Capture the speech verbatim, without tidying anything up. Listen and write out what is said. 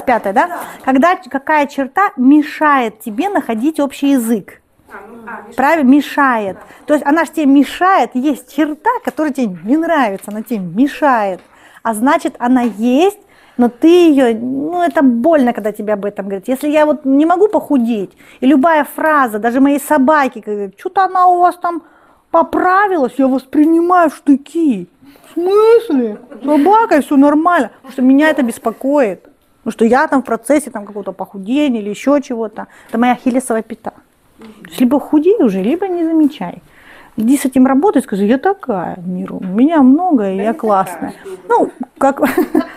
двадцать пятое, да? Когда какая черта мешает тебе находить общий язык? Правильно, мешает. То есть она же тебе мешает, есть черта, которая тебе не нравится, она тебе мешает. А значит, она есть, но ты ее, ну это больно, когда тебе об этом говорят. Если я вот не могу похудеть, и любая фраза, даже моей собаки, говорит, что-то она у вас там поправилась, я воспринимаю в штыки. В смысле? С собакой все нормально. Потому что меня это беспокоит. Потому что я там в процессе там, какого-то похудения или еще чего-то. Это моя ахиллесова пята. То есть либо худей уже, либо не замечай. Иди с этим работай, скажи, я такая, миру, меня много, и да я классная. Такая. Ну, как,